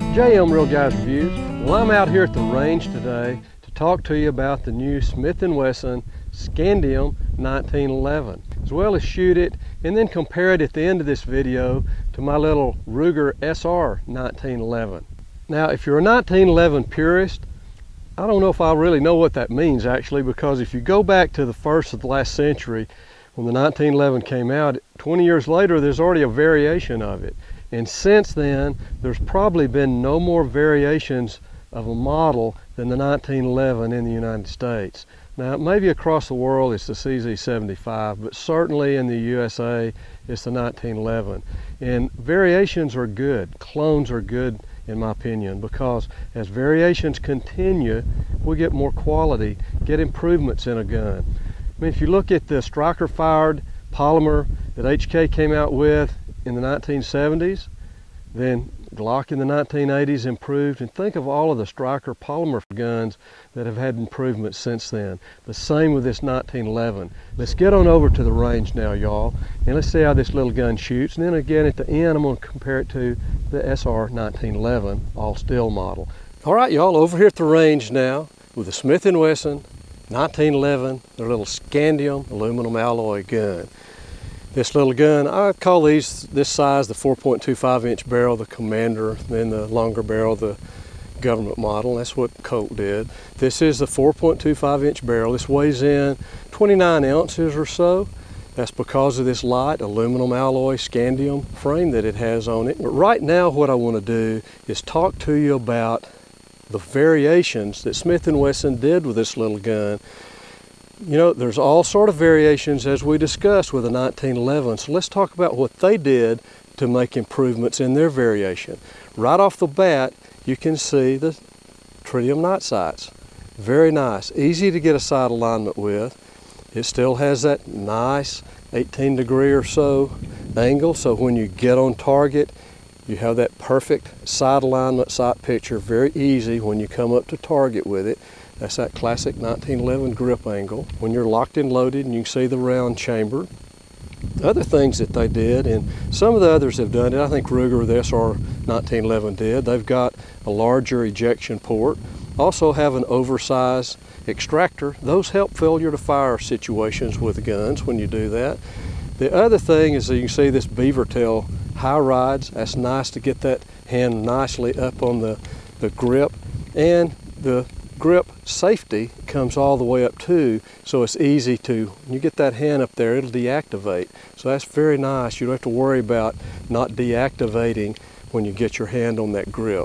JM Real Guys Reviews. Well, I'm out here at the range today to talk to you about the new Smith and Wesson Scandium 1911, as well as shoot it and then compare it at the end of this video to my little Ruger SR1911. Now, if you're a 1911 purist, I don't know if I really know what that means actually, because if you go back to the first of the last century when the 1911 came out, 20 years later there's already a variation of it. And since then, there's probably been no more variations of a model than the 1911 in the United States. Now, maybe across the world it's the CZ75, but certainly in the USA it's the 1911. And variations are good, clones are good in my opinion, because as variations continue, we get more quality, get improvements in a gun. I mean, if you look at the striker-fired polymer that HK came out with in the 1970s, then Glock in the 1980s improved, and think of all of the striker polymer guns that have had improvements since then. The same with this 1911. Let's get on over to the range now, y'all, and let's see how this little gun shoots. And then again at the end, I'm going to compare it to the SR1911 all steel model. All right, y'all, over here at the range now with the Smith and Wesson 1911, their little scandium aluminum alloy gun. This little gun, I call this size the 4.25 inch barrel, the Commander, then the longer barrel, the government model. That's what Colt did. This is the 4.25 inch barrel. This weighs in 29 ounces or so. That's because of this light aluminum alloy scandium frame that it has on it. But right now what I want to do is talk to you about the variations that Smith and Wesson did with this little gun. You know, there's all sort of variations as we discussed with the 1911, so let's talk about what they did to make improvements in their variation. Right off the bat, you can see the tritium night sights. Very nice, easy to get a sight alignment with. It still has that nice 18-degree or so angle, so when you get on target, you have that perfect sight alignment, sight picture, very easy when you come up to target with it. That's that classic 1911 grip angle when you're locked and loaded and you can see the round chamber. Other things that they did, and some of the others have done it, I think Ruger with the SR1911 did, they've got a larger ejection port, also have an oversized extractor. Those help failure to fire situations with the guns when you do that. The other thing is that you can see this beaver tail high rides. That's nice to get that hand nicely up on the grip, and the grip safety comes all the way up too, so it's easy to, when you get that hand up there, it'll deactivate. So that's very nice. You don't have to worry about not deactivating when you get your hand on that grip.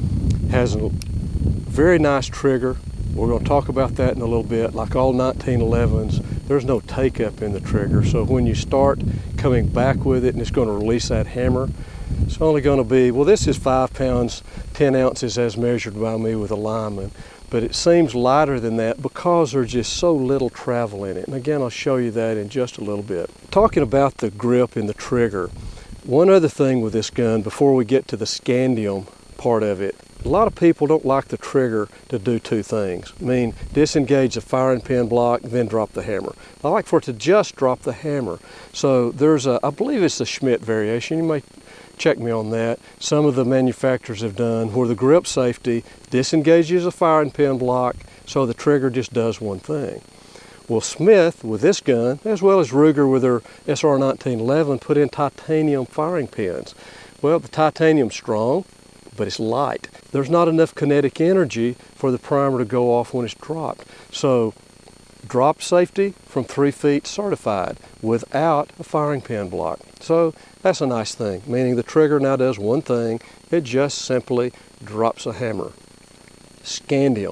Has a very nice trigger. We're going to talk about that in a little bit. Like all 1911s, there's no take up in the trigger, so when you start coming back with it and it's going to release that hammer, it's only going to be, well, this is 5 pounds 10 ounces as measured by me with a lineman, but it seems lighter than that because there's just so little travel in it. And again, I'll show you that in just a little bit. Talking about the grip and the trigger, one other thing with this gun before we get to the scandium part of it, a lot of people don't like the trigger to do two things. I mean, disengage the firing pin block, then drop the hammer. I like for it to just drop the hammer. So there's a, I believe it's the Schmidt variation. You may check me on that. Some of the manufacturers have done where the grip safety disengages the firing pin block, so the trigger just does one thing. Well, Smith with this gun, as well as Ruger with their SR1911, put in titanium firing pins. Well, the titanium's strong, but it's light. There's not enough kinetic energy for the primer to go off when it's dropped. So drop safety from 3 feet certified without a firing pin block. So that's a nice thing, meaning the trigger now does one thing. It just simply drops a hammer. Scandium.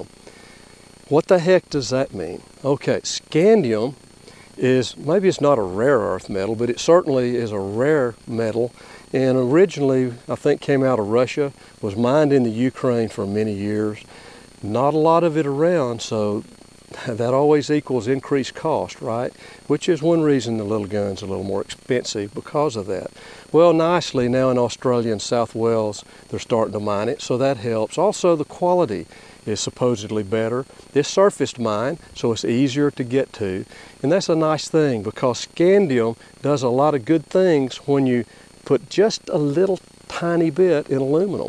What the heck does that mean? Okay, scandium is, maybe it's not a rare earth metal, but it certainly is a rare metal, and originally I think came out of Russia, was mined in the Ukraine for many years. Not a lot of it around, so that always equals increased cost, right? Which is one reason the little gun's a little more expensive because of that. Well, nicely now in Australia and South Wales, they're starting to mine it, so that helps. Also, the quality is supposedly better. It's surfaced mine, so it's easier to get to. And that's a nice thing because scandium does a lot of good things when you put just a little tiny bit in aluminum.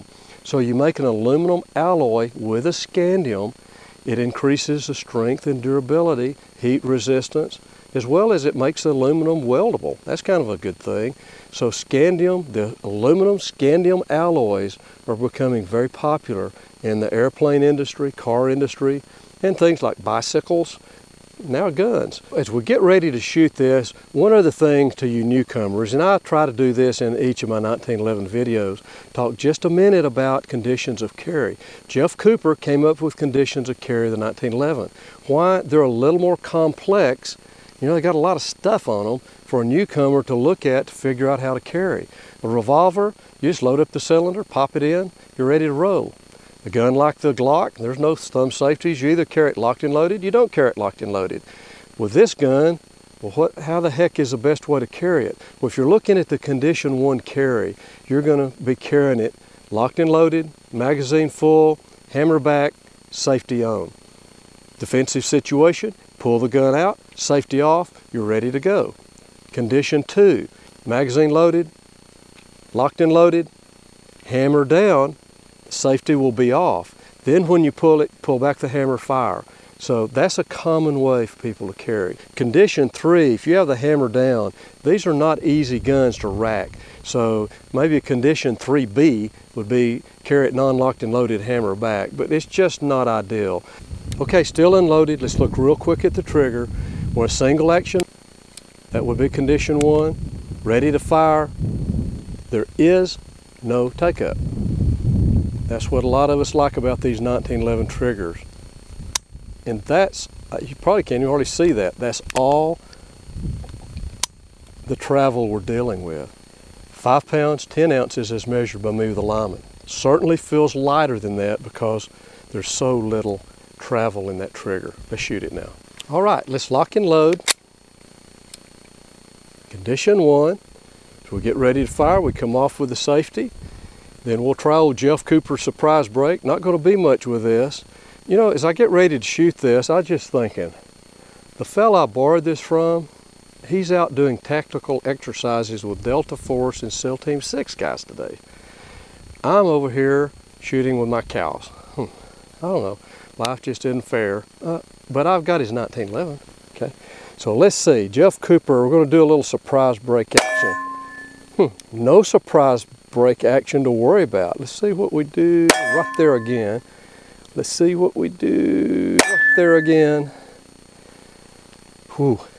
So you make an aluminum alloy with a scandium. It increases the strength and durability, heat resistance, as well as it makes the aluminum weldable. That's kind of a good thing. So scandium, the aluminum scandium alloys are becoming very popular in the airplane industry, car industry, and things like bicycles, now guns. As we get ready to shoot this, one other thing to you newcomers, and I try to do this in each of my 1911 videos, talk just a minute about conditions of carry. Jeff Cooper came up with conditions of carry of the 1911. Why? They're a little more complex. You know, they got a lot of stuff on them for a newcomer to look at to figure out how to carry. A revolver, you just load up the cylinder, pop it in, you're ready to roll. A gun like the Glock, there's no thumb safeties. You either carry it locked and loaded, you don't carry it locked and loaded. With this gun, well, how the heck is the best way to carry it? Well, if you're looking at the condition 1 carry, you're going to be carrying it locked and loaded, magazine full, hammer back, safety on. Defensive situation, pull the gun out, safety off, you're ready to go. Condition 2, magazine loaded, locked and loaded, hammer down, safety will be off. Then when you pull it, pull back the hammer, fire. So that's a common way for people to carry. Condition 3, if you have the hammer down, these are not easy guns to rack. So maybe a condition 3B would be carry it non-locked and loaded, hammer back, but it's just not ideal. Okay, still unloaded. Let's look real quick at the trigger. We're a single action. That would be condition 1. Ready to fire. There is no take-up. That's what a lot of us like about these 1911 triggers. And that's, you probably can't even hardly see that. That's all the travel we're dealing with. 5 pounds, 10 ounces as measured by me with a lineman. Certainly feels lighter than that because there's so little travel in that trigger. Let's shoot it now. All right, let's lock and load. Condition 1. So we get ready to fire, we come off with the safety. Then we'll try old Jeff Cooper's surprise break. Not going to be much with this. You know, as I get ready to shoot this, I was just thinking, the fella I borrowed this from, he's out doing tactical exercises with Delta Force and SEAL Team 6 guys today. I'm over here shooting with my cows. I don't know, life just isn't fair. But I've got his 1911, okay? So let's see, Jeff Cooper, we're going to do a little surprise break action. No surprise break action to worry about. Let's see what we do right there again. Let's see what we do right there again. Whew.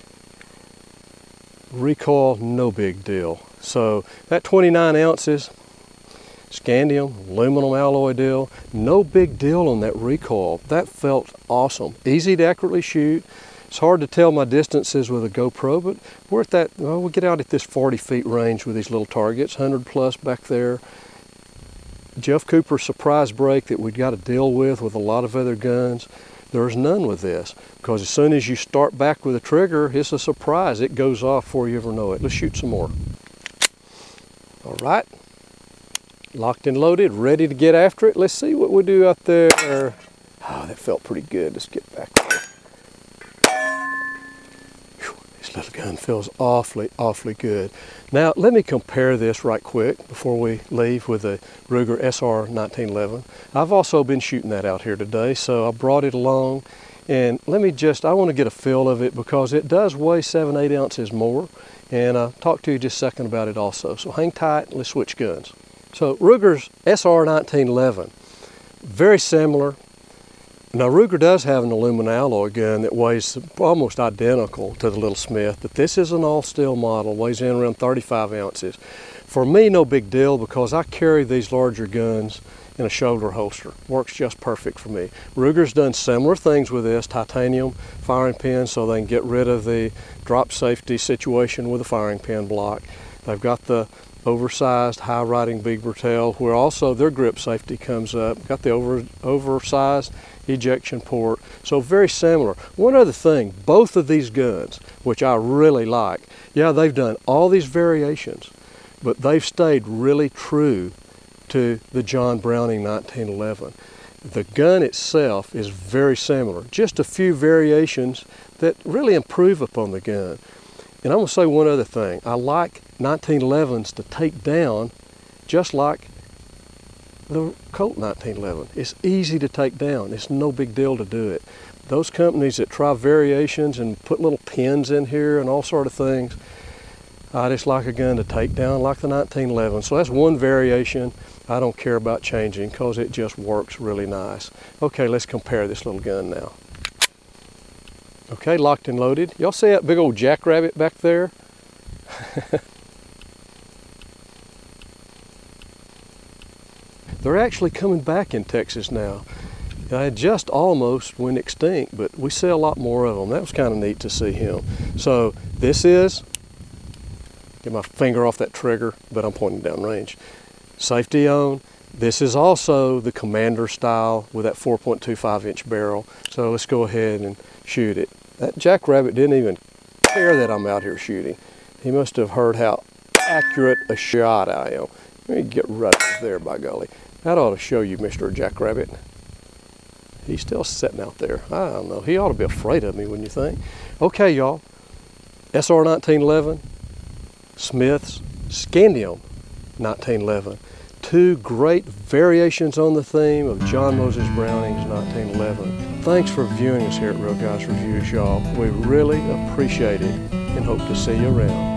Recoil, no big deal. So that 29 ounces, scandium, aluminum alloy deal, no big deal on that recoil. That felt awesome. Easy to accurately shoot. It's hard to tell my distances with a GoPro, but we're at that, well, we'll get out at this 40 feet range with these little targets, 100 plus back there. Jeff Cooper's surprise break that we've got to deal with a lot of other guns, there's none with this. Because as soon as you start back with a trigger, it's a surprise. It goes off before you ever know it. Let's shoot some more. All right, locked and loaded, ready to get after it. Let's see what we do out there. Oh, that felt pretty good. Let's get back there. This little gun feels awfully, awfully good. Now, let me compare this right quick before we leave with the Ruger SR1911. I've also been shooting that out here today, so I brought it along. And let me just, I want to get a feel of it because it does weigh 7-8 ounces more. And I'll talk to you just a second about it also. So hang tight, let's switch guns. So Ruger's SR1911, very similar. Now Ruger does have an aluminum alloy gun that weighs almost identical to the little Smith, but this is an all steel model, weighs in around 35 ounces. For me, no big deal because I carry these larger guns in a shoulder holster. Works just perfect for me. Ruger's done similar things with this, titanium firing pin so they can get rid of the drop safety situation with a firing pin block. They've got the oversized high riding beaver tail where also their grip safety comes up. Got the oversized ejection port, so very similar. One other thing, both of these guns, which I really like, yeah, they've done all these variations, but they've stayed really true to the John Browning 1911. The gun itself is very similar, just a few variations that really improve upon the gun. And I'm going to say one other thing. I like 1911s to take down just like the Colt 1911. It's easy to take down. It's no big deal to do it. Those companies that try variations and put little pins in here and all sort of things, I just like a gun to take down like the 1911. So that's one variation I don't care about changing because it just works really nice. Okay, let's compare this little gun now. Okay, locked and loaded. Y'all see that big old jackrabbit back there? They're actually coming back in Texas now. They just almost went extinct, but we see a lot more of them. That was kind of neat to see him. So this is, get my finger off that trigger, but I'm pointing down range. Safety on. This is also the Commander style with that 4.25-inch barrel. So let's go ahead and shoot it. That jackrabbit didn't even care that I'm out here shooting. He must have heard how accurate a shot I am. Let me get right there, by golly. That ought to show you, Mr. Jackrabbit. He's still sitting out there. I don't know. He ought to be afraid of me, wouldn't you think? Okay, y'all. SR1911, Smith's Scandium 1911. Two great variations on the theme of John Moses Browning's 1911. Thanks for viewing us here at Real Guys Reviews, y'all. We really appreciate it and hope to see you around.